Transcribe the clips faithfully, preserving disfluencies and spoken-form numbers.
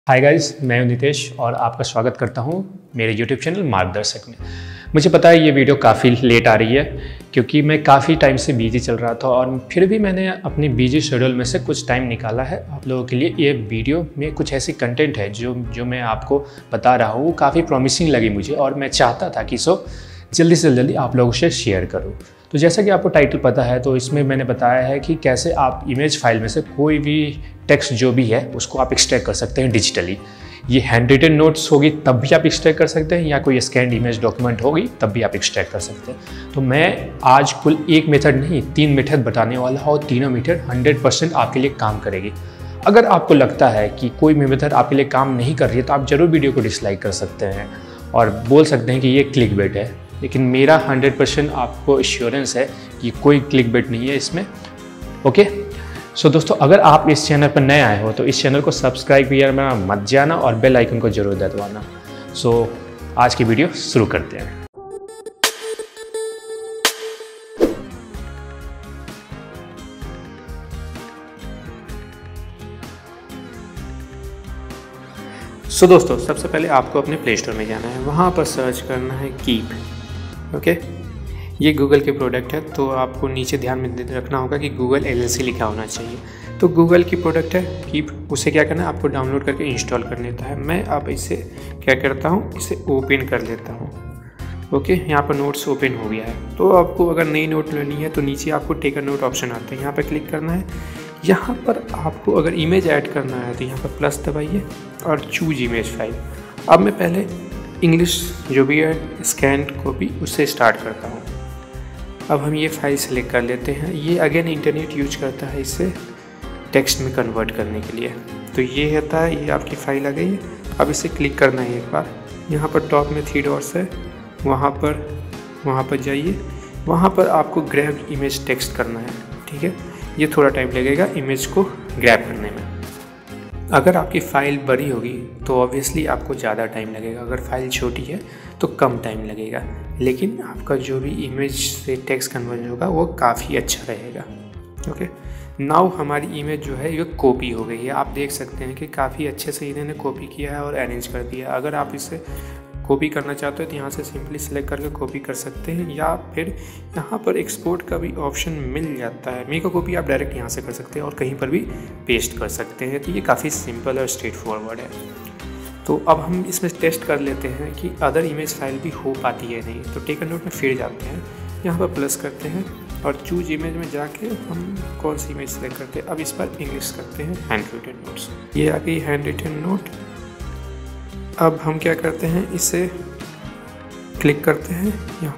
Hi guys, मैं हूं नितेश और आपका स्वागत करता हूं मेरे यूट्यूब चैनल मार्गदर्शक में। मुझे पता है ये वीडियो काफ़ी लेट आ रही है क्योंकि मैं काफ़ी टाइम से बिजी चल रहा था और फिर भी मैंने अपनी बिजी शेड्यूल में से कुछ टाइम निकाला है आप लोगों के लिए। ये वीडियो में कुछ ऐसी कंटेंट है जो जो मैं आपको बता रहा हूँ, वो काफ़ी प्रॉमिसिंग लगी मुझे और मैं चाहता था कि सो जल्दी से जल्दी आप लोगों से शेयर करूँ। तो जैसा कि आपको टाइटल पता है, तो इसमें मैंने बताया है कि कैसे आप इमेज फाइल में से कोई भी टेक्स्ट जो भी है उसको आप एक्सट्रैक्ट कर सकते हैं डिजिटली। ये हैंड रिटन नोट्स होगी तब भी आप एक्सट्रैक्ट कर सकते हैं, या कोई स्कैन इमेज डॉक्यूमेंट होगी तब भी आप एक्सट्रैक्ट कर सकते हैं। तो मैं आज कुल एक मेथड नहीं, तीन मेथड बताने वाला हूँ और तीनों मेथड हंड्रेड परसेंट आपके लिए काम करेगी। अगर आपको लगता है कि कोई भी मेथड आपके लिए काम नहीं कर रही है तो आप ज़रूर वीडियो को डिसलाइक कर सकते हैं और बोल सकते हैं कि ये क्लिक बेट है, लेकिन मेरा हंड्रेड परसेंट आपको एश्योरेंस है कि कोई क्लिक बेट नहीं है इसमें। ओके सो so, दोस्तों, अगर आप इस चैनल पर नए आए हो तो इस चैनल को सब्सक्राइब करना मत जाना और बेल आइकन को जरूर दबाना। सो so, आज की वीडियो शुरू करते हैं। सो so, दोस्तों, सबसे पहले आपको अपने प्ले स्टोर में जाना है, वहाँ पर सर्च करना है कीप। Okay okay? ये गूगल के प्रोडक्ट है, तो आपको नीचे ध्यान में रखना होगा कि गूगल एल एल सी लिखा होना चाहिए। तो गूगल की प्रोडक्ट है कीप, उसे क्या करना है, आपको डाउनलोड करके इंस्टॉल कर लेता है। मैं अब इसे क्या करता हूँ, इसे ओपन कर लेता हूँ। ओके, यहाँ पर नोट्स ओपन हो गया है। तो आपको अगर नई नोट लेनी है तो नीचे आपको टेक अ नोट ऑप्शन आता है, यहाँ पर क्लिक करना है। यहाँ पर आपको अगर इमेज ऐड करना है तो यहाँ पर प्लस दबाइए और चूज इमेज फाइल। अब मैं पहले इंग्लिश जो भी है स्कैन कॉपी उससे स्टार्ट करता हूँ। अब हम ये फाइल सेलेक्ट कर लेते हैं। ये अगेन इंटरनेट यूज करता है इसे टेक्स्ट में कन्वर्ट करने के लिए। तो ये होता है, ये आपकी फाइल आ गई है। अब इसे क्लिक करना है एक बार। यहाँ पर टॉप में थ्री डॉट्स है, वहाँ पर वहाँ पर जाइए। वहाँ पर आपको ग्रैब इमेज टेक्स्ट करना है। ठीक है, ये थोड़ा टाइम लगेगा इमेज को ग्रैब करने में। अगर आपकी फ़ाइल बड़ी होगी तो ऑब्वियसली आपको ज़्यादा टाइम लगेगा, अगर फाइल छोटी है तो कम टाइम लगेगा, लेकिन आपका जो भी इमेज से टेक्स्ट कन्वर्जन होगा वो काफ़ी अच्छा रहेगा। ओके, नाउ हमारी इमेज जो है ये कॉपी हो गई है। आप देख सकते हैं कि काफ़ी अच्छे से इन्होंने कॉपी किया है और अरेंज कर दिया। अगर आप इसे कॉपी करना चाहते हो तो यहाँ से सिंपली सेलेक्ट करके कॉपी कर सकते हैं, या फिर यहाँ पर एक्सपोर्ट का भी ऑप्शन मिल जाता है। मेक अ कॉपी आप डायरेक्ट यहाँ से कर सकते हैं और कहीं पर भी पेस्ट कर सकते हैं। तो ये काफ़ी सिंपल और स्ट्रेट फॉरवर्ड है। तो अब हम इसमें टेस्ट कर लेते हैं कि अदर इमेज फाइल भी हो पाती है नहीं। तो टेक अ नोट में फिर जाते हैं, यहाँ पर प्लस करते हैं और चूज इमेज में जाके हम कौन सी इमेज सेलेक्ट करते हैं। अब इस पर इंग्लिश करते हैं हैंड रिटन नोट्स। ये आ गई हैंड रिटन नोट। अब हम क्या करते हैं, इसे क्लिक करते हैं यहाँ।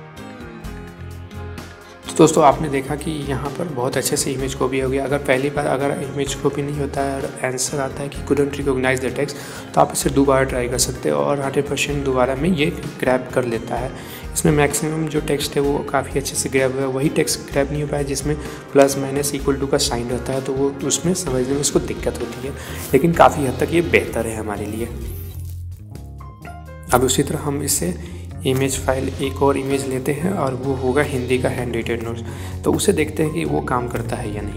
तो दोस्तों, आपने देखा कि यहाँ पर बहुत अच्छे से इमेज कॉपी हो गया। अगर पहली बार अगर इमेज कॉपी नहीं होता है और आंसर आता है कि कुडंट रिकॉग्नाइज द टेक्स्ट, तो आप इसे दोबारा ट्राई कर सकते हो और हंड्रेड परसेंट दोबारा में ये ग्रैब कर लेता है। इसमें मैक्सिमम जो टेक्स्ट है वो काफ़ी अच्छे से ग्रैब हुआ है। वही टेक्स्ट ग्रैब नहीं हो पाया जिसमें प्लस माइनस इक्वल टू का साइन रहता है, तो वो उसमें समझने में उसको दिक्कत होती है, लेकिन काफ़ी हद तक ये बेहतर है हमारे लिए। अब उसी तरह हम इससे इमेज फाइल एक और इमेज लेते हैं और वो होगा हिंदी का हैंड रिटन नोट्स। तो उसे देखते हैं कि वो काम करता है या नहीं।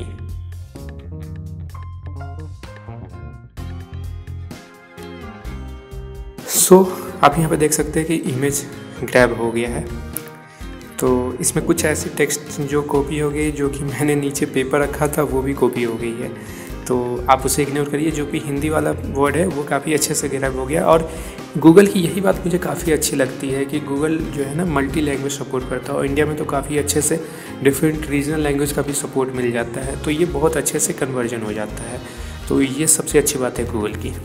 सो so, आप यहाँ पे देख सकते हैं कि इमेज ग्रैब हो गया है। तो इसमें कुछ ऐसी टेक्स्ट जो कॉपी हो गई, जो कि मैंने नीचे पेपर रखा था वो भी कॉपी हो गई है, तो आप उसे इग्नोर करिए। जो कि हिंदी वाला वर्ड है वो काफ़ी अच्छे से ग्रैब हो गया। और गूगल की यही बात मुझे काफ़ी अच्छी लगती है कि गूगल जो है ना मल्टी लैंग्वेज सपोर्ट करता है, और इंडिया में तो काफ़ी अच्छे से डिफरेंट रीजनल लैंग्वेज का भी सपोर्ट मिल जाता है, तो ये बहुत अच्छे से कन्वर्जन हो जाता है। तो ये सबसे अच्छी बात है गूगल की।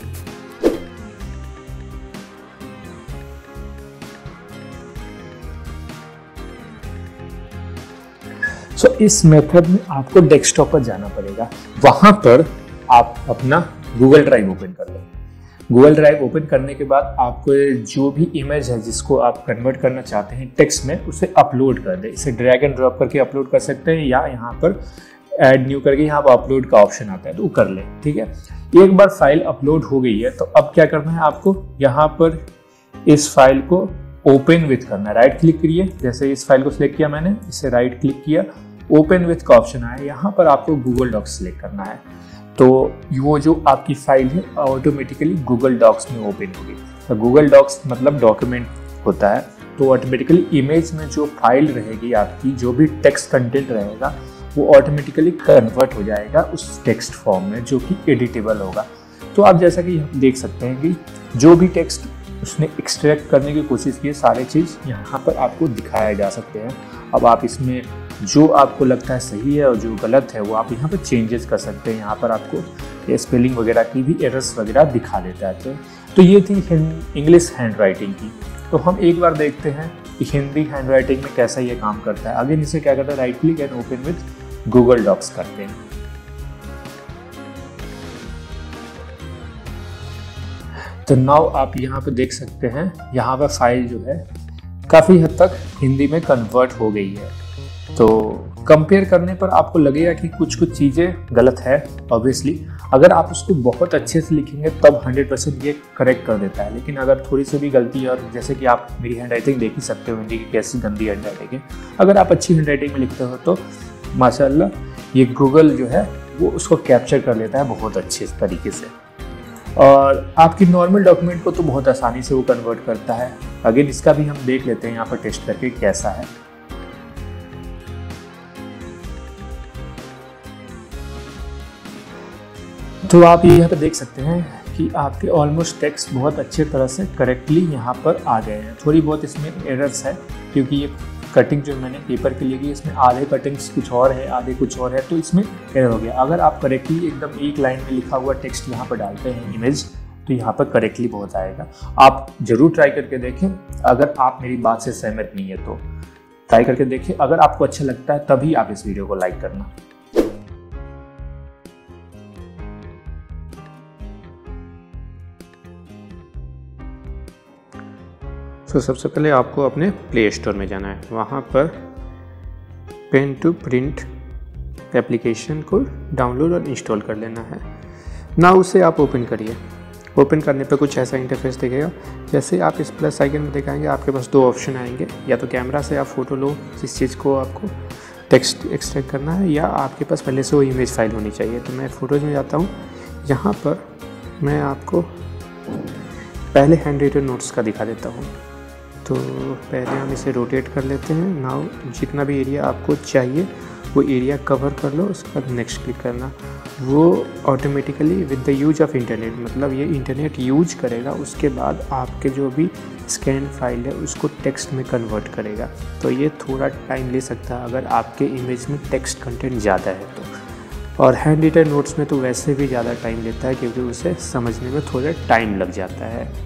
सो so, इस मेथड में आपको डेस्कटॉप पर जाना पड़ेगा। वहां पर आप अपना गूगल ड्राइव ओपन कर लो। गूगल ड्राइव ओपन करने के बाद आपको जो भी इमेज है जिसको आप कन्वर्ट करना चाहते हैं टेक्स्ट में, उसे अपलोड कर दें। इसे ड्रैग एंड ड्रॉप करके अपलोड कर सकते हैं, या यहाँ पर ऐड न्यू करके यहाँ पर अपलोड का ऑप्शन आता है तो वो कर लें। ठीक है, एक बार फाइल अपलोड हो गई है तो अब क्या करना है आपको, यहाँ पर इस फाइल को ओपन विथ करना है। राइट क्लिक करिए, जैसे इस फाइल को सिलेक्ट किया मैंने, इसे राइट क्लिक किया, ओपन विथ का ऑप्शन आया। यहाँ पर आपको गूगल डॉक्स सिलेक्ट करना है। तो वो जो आपकी फाइल है ऑटोमेटिकली गूगल डॉक्स में ओपन होगी। तो गूगल डॉक्स मतलब डॉक्यूमेंट होता है, तो ऑटोमेटिकली इमेज में जो फाइल रहेगी आपकी, जो भी टेक्स्ट कंटेंट रहेगा वो ऑटोमेटिकली कन्वर्ट हो जाएगा उस टेक्स्ट फॉर्म में, जो कि एडिटेबल होगा। तो आप जैसा कि देख सकते हैं कि जो भी टेक्स्ट उसने एक्सट्रैक्ट करने की कोशिश की है, सारे चीज़ यहाँ पर आपको दिखाया जा सकते हैं। अब आप इसमें जो आपको लगता है सही है और जो गलत है वो आप यहाँ पर चेंजेस कर सकते हैं। यहाँ पर आपको स्पेलिंग वगैरह की भी एरर्स वगैरह दिखा देता है। तो, तो ये थी इंग्लिश हैंड राइटिंग की। तो हम एक बार देखते हैं कि हिंदी हैंड राइटिंग में कैसा ये काम करता है। अगेन इसे क्या करता है, right click and open with Google Docs करते हैं। तो नाउ आप यहाँ पे देख सकते हैं, यहाँ पर फाइल जो है काफ़ी हद तक हिंदी में कन्वर्ट हो गई है। तो कंपेयर करने पर आपको लगेगा कि कुछ कुछ चीज़ें गलत है ऑब्वियसली। अगर आप उसको बहुत अच्छे से लिखेंगे तब हंड्रेड परसेंट ये करेक्ट कर देता है। लेकिन अगर थोड़ी सी भी गलती है, और जैसे कि आप मेरी हैंड राइटिंग देख ही सकते हो हिंदी की कैसी गंदी हैंड राइटिंग है, अगर आप अच्छी हैंड राइटिंग में लिखते हो तो माशाल्लाह ये गूगल जो है वो उसको कैप्चर कर लेता है बहुत अच्छे तरीके से, और आपकी नॉर्मल डॉक्यूमेंट को तो बहुत आसानी से वो कन्वर्ट करता है। अगेन इसका भी हम देख लेते हैं यहाँ पर टेस्ट करके कैसा है। तो आप यहाँ पर देख सकते हैं कि आपके ऑलमोस्ट टेक्स्ट बहुत अच्छे तरह से करेक्टली यहाँ पर आ गए हैं। थोड़ी बहुत इसमें एरर्स है क्योंकि ये कटिंग जो मैंने पेपर के लिए की, इसमें आधे कटिंग्स कुछ और है, आधे कुछ और है, तो इसमें एरर हो गया। अगर आप करेक्टली एकदम एक लाइन में लिखा हुआ टेक्स्ट यहाँ पर डालते हैं इमेज, तो यहाँ पर करेक्टली बहुत आएगा। आप जरूर ट्राई करके देखें। अगर आप मेरी बात से सहमत नहीं है तो ट्राई करके देखें। अगर आपको अच्छा लगता है तभी आप इस वीडियो को लाइक करना। तो so, सबसे पहले आपको अपने प्ले स्टोर में जाना है। वहाँ पर पेन टू प्रिंट एप्लीकेशन को डाउनलोड और इंस्टॉल कर लेना है ना। उसे आप ओपन करिए। ओपन करने पर कुछ ऐसा इंटरफेस दिखेगा। जैसे आप इस प्लस आइकन में दिखाएंगे, आपके पास दो ऑप्शन आएंगे, या तो कैमरा से आप फ़ोटो लो जिस चीज़ को आपको टेक्स्ट एक्सट्रैक्ट करना है, या आपके पास पहले से वो इमेज फाइल होनी चाहिए। तो मैं फ़ोटोज़ में जाता हूँ। यहाँ पर मैं आपको पहले हैंड रिटन नोट्स का दिखा देता हूँ। तो पहले हम इसे रोटेट कर लेते हैं। नाउ जितना भी एरिया आपको चाहिए वो एरिया कवर कर लो, उसके बाद नेक्स्ट क्लिक करना। वो automatically with the use of internet, मतलब ये इंटरनेट यूज करेगा, उसके बाद आपके जो भी स्कैन फाइल है उसको टेक्स्ट में कन्वर्ट करेगा। तो ये थोड़ा टाइम ले सकता है अगर आपके इमेज में टेक्स्ट कंटेंट ज़्यादा है तो। और हैंड रिटन नोट्स में तो वैसे भी ज़्यादा टाइम लेता है क्योंकि उसे समझने में थोड़ा टाइम लग जाता है।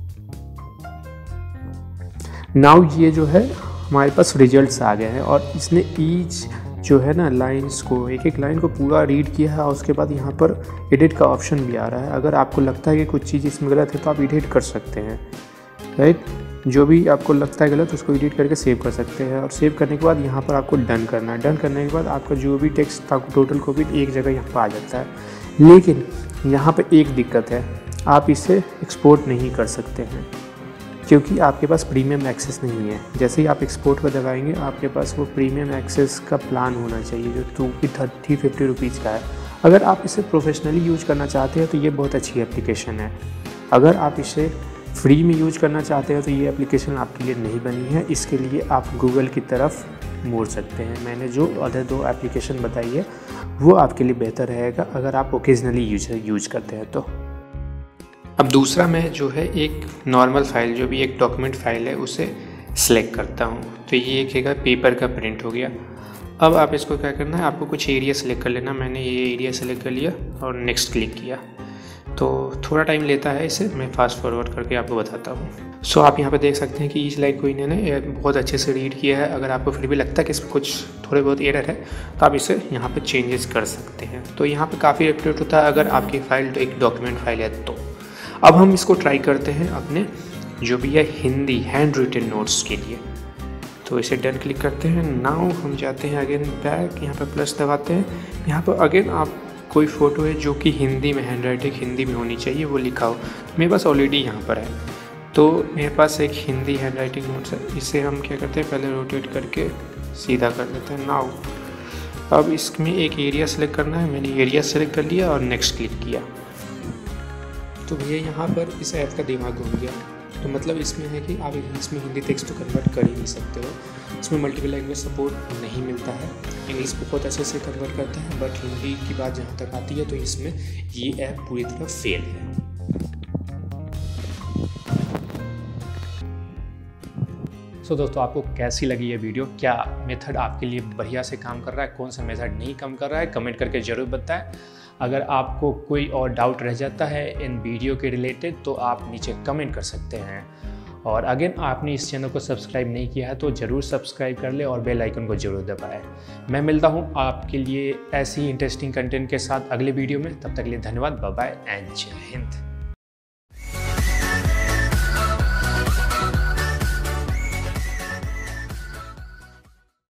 नाउ ये जो है हमारे पास रिजल्ट्स आ गए हैं, और इसने ईच जो है ना लाइंस को, एक एक लाइन को पूरा रीड किया है, और उसके बाद यहाँ पर एडिट का ऑप्शन भी आ रहा है। अगर आपको लगता है कि कुछ चीज़ इसमें गलत है तो आप एडिट कर सकते हैं, राइट। जो भी आपको लगता है गलत उसको एडिट करके सेव कर सकते हैं, और सेव करने के बाद यहाँ पर आपको डन करना है। डन करने के बाद आपका जो भी टेक्स्ट था टोटल को भी एक जगह यहाँ पर आ जाता है। लेकिन यहाँ पर एक दिक्कत है, आप इसे एक्सपोर्ट नहीं कर सकते हैं क्योंकि आपके पास प्रीमियम एक्सेस नहीं है। जैसे ही आप एक्सपोर्ट पर दबाएंगे आपके पास वो प्रीमियम एक्सेस का प्लान होना चाहिए जो टू की थर्टी फिफ्टी रुपीज़ का है। अगर आप इसे प्रोफेशनली यूज करना चाहते हैं तो ये बहुत अच्छी एप्लीकेशन है। अगर आप इसे फ्री में यूज करना चाहते हैं तो ये एप्लीकेशन आपके लिए नहीं बनी है। इसके लिए आप गूगल की तरफ मोड़ सकते हैं। मैंने जो अदर दो एप्लीकेशन बताई है वो आपके लिए बेहतर रहेगा अगर आप ओकेजनली यूज यूज करते हैं तो। अब दूसरा मैं जो है एक नॉर्मल फाइल, जो भी एक डॉक्यूमेंट फाइल है, उसे सिलेक्ट करता हूँ। तो ये एक है पेपर का प्रिंट हो गया। अब आप इसको क्या करना है, आपको कुछ एरिया सेलेक्ट कर लेना। मैंने ये एरिया सेलेक्ट कर लिया और नेक्स्ट क्लिक किया। तो थोड़ा टाइम लेता है, इसे मैं फास्ट फॉरवर्ड करके आपको बताता हूँ। सो आप यहाँ पे देख सकते हैं कि इस लाइन को इन्होंने बहुत अच्छे से रीड किया है। अगर आपको फिर भी लगता है कि इसमें कुछ थोड़े बहुत एरर है तो आप इसे यहाँ पे चेंजेस कर सकते हैं। तो यहाँ पे काफ़ी अपडेट होता है अगर आपकी फ़ाइल एक डॉक्यूमेंट फाइल है तो। अब हम इसको ट्राई करते हैं अपने जो भी है हिंदी हैंड रिटन नोट्स के लिए। तो इसे डन क्लिक करते हैं। नाउ हम जाते हैं अगेन बैक, यहाँ पर प्लस दबाते हैं। यहाँ पर अगेन आप कोई फ़ोटो है जो कि हिंदी में, हैंड राइटिंग हिंदी में होनी चाहिए, वो लिखा हो। मेरे पास ऑलरेडी यहाँ पर है, तो मेरे पास एक हिंदी हैंड राइटिंग नोट्स है। इसे हम क्या करते हैं, पहले रोटेट करके सीधा कर लेते हैं। नाउ अब इसमें एक एरिया सेलेक्ट करना है, मैंने एरिया सेलेक्ट कर लिया और नेक्स्ट क्लिक किया। तो भैया यहाँ पर इस ऐप का दिमाग घूम गया। तो मतलब इसमें है कि आप इंग्लिश में हिंदी टेक्स्ट तो कन्वर्ट कर ही नहीं सकते हो, इसमें मल्टीपल लैंग्वेज सपोर्ट नहीं मिलता है। इंग्लिश बहुत अच्छे से कन्वर्ट करता है, बट हिंदी की बात जहाँ तक आती है तो इसमें ये ऐप पूरी तरह फेल है। सो so, दोस्तों आपको कैसी लगी ये वीडियो? क्या मेथड आपके लिए बढ़िया से काम कर रहा है, कौन सा मेथड नहीं काम कर रहा है, कमेंट करके ज़रूर बताएं। अगर आपको कोई और डाउट रह जाता है इन वीडियो के रिलेटेड तो आप नीचे कमेंट कर सकते हैं। और अगेन आपने इस चैनल को सब्सक्राइब नहीं किया है तो ज़रूर सब्सक्राइब कर ले और बेल आइकन को ज़रूर दबाएं। मैं मिलता हूँ आपके लिए ऐसी इंटरेस्टिंग कंटेंट के साथ अगले वीडियो में। तब तक के लिए धन्यवाद, बाय बाय एंड जय हिंद।